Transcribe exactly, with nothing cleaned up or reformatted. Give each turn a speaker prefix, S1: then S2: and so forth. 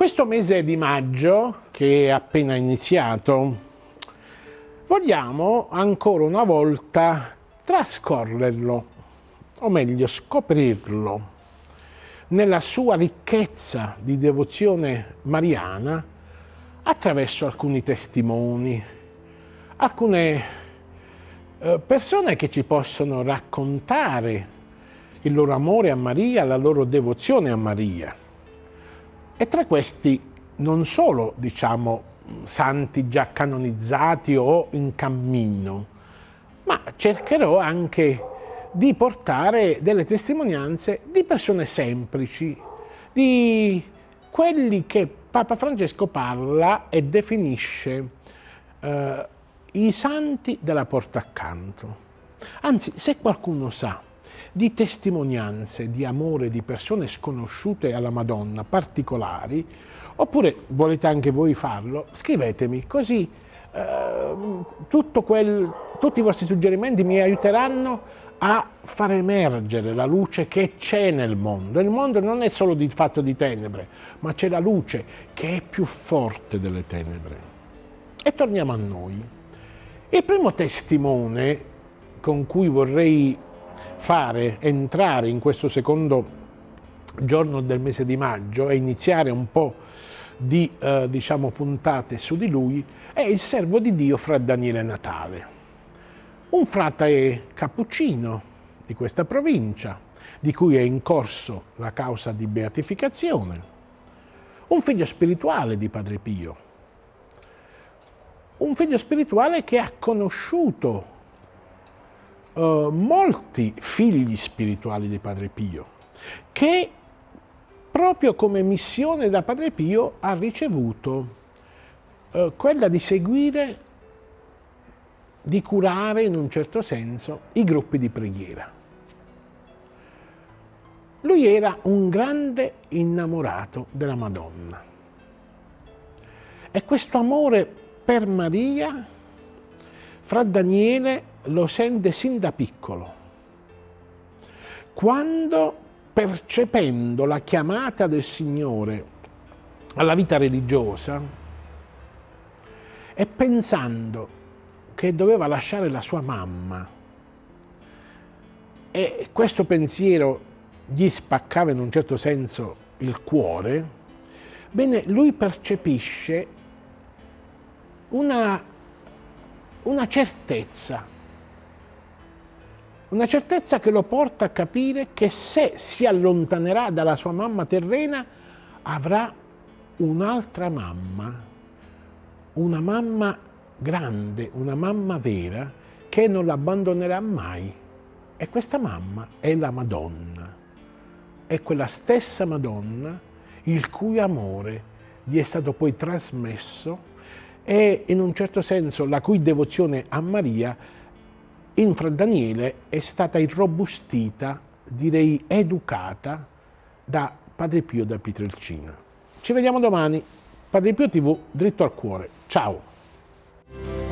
S1: questo mese di maggio, che è appena iniziato, vogliamo ancora una volta trascorrerlo, o meglio scoprirlo, nella sua ricchezza di devozione mariana attraverso alcuni testimoni, alcune eh, persone che ci possono raccontare il loro amore a Maria, la loro devozione a Maria. E tra questi non solo, diciamo, santi già canonizzati o in cammino, ma cercherò anche di portare delle testimonianze di persone semplici, di quelli che Papa Francesco parla e definisce eh, i santi della porta accanto. Anzi, se qualcuno sa di testimonianze di amore di persone sconosciute alla Madonna, particolari, oppure volete anche voi farlo, scrivetemi, così eh, tutto quel, tutti i vostri suggerimenti mi aiuteranno a far emergere la luce che c'è nel mondo. Il mondo non è solo di fatto di tenebre, ma c'è la luce che è più forte delle tenebre. E torniamo a noi. Il primo testimone con cui vorrei fare entrare in questo secondo giorno del mese di maggio e iniziare un po' di eh, diciamo puntate su di lui è il servo di Dio Fra Daniele Natale, un frate cappuccino di questa provincia, di cui è in corso la causa di beatificazione, un figlio spirituale di Padre Pio, un figlio spirituale che ha conosciuto Uh, molti figli spirituali di Padre Pio, che proprio come missione da Padre Pio ha ricevuto uh, quella di seguire, di curare in un certo senso i gruppi di preghiera. Lui era un grande innamorato della Madonna e questo amore per Maria Fra Daniele lo sente sin da piccolo, quando, percependo la chiamata del Signore alla vita religiosa e pensando che doveva lasciare la sua mamma, e questo pensiero gli spaccava in un certo senso il cuore, bene, lui percepisce una, una certezza, Una certezza che lo porta a capire che se si allontanerà dalla sua mamma terrena avrà un'altra mamma, una mamma grande, una mamma vera che non l'abbandonerà mai. E questa mamma è la Madonna, è quella stessa Madonna il cui amore gli è stato poi trasmesso e in un certo senso la cui devozione a Maria in Fra Daniele è stata irrobustita, direi educata, da Padre Pio da Pietrelcina. Ci vediamo domani. Padre Pio tivù, dritto al cuore. Ciao!